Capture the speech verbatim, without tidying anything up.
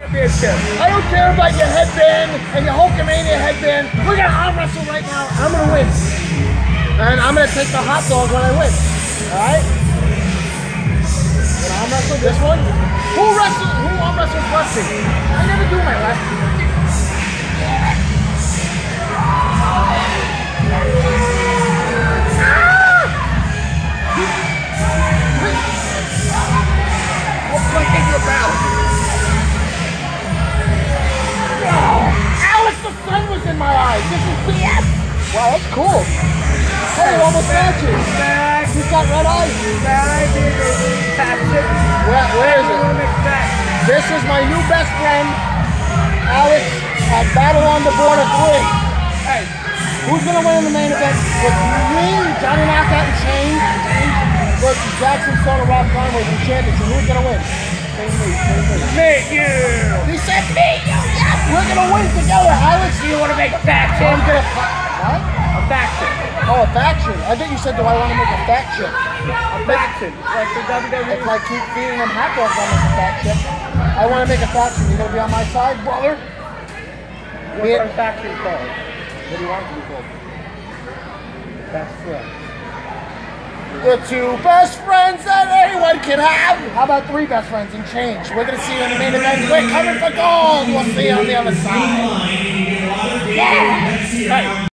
championship. I don't care about your headband and your Hulkamania headband. We're gonna arm wrestle right now. I'm gonna win. And I'm gonna take the hot dog when I win. Alright? Gonna arm wrestle this one? Who wrestles who arm wrestles lefty? I never do my left. What think you about? Alex, the sun was in my eyes. This is B S. Wow, that's cool. Hey, it almost matches. He's got red eyes. Where, where is it? This is my new best friend, Alex, at Battle on the Border three. Hey, who's going to win in the main event? With me, Johnny Knockout and Shane, versus Jackson Soda Rock Conway for the championship. Who's going to win? Same me, same me. Me, you. He said me, you, yes. We're going to win together, Alex. Do you want to make a faction? I'm gonna, what? A faction. Oh, a faction. I think you said, do I want to make a faction? A faction. Like the W W E. If I keep feeding them hot dogs, I'll make a faction. I want to make a faction. You going to be on my side, brother? What's our faction called? What do you want it to be called? Best friends. The two best friends that anyone can have. How about three best friends and change? We're going to see you in the main event. We're coming for gold. We'll see you on the other side. Yeah. Hey.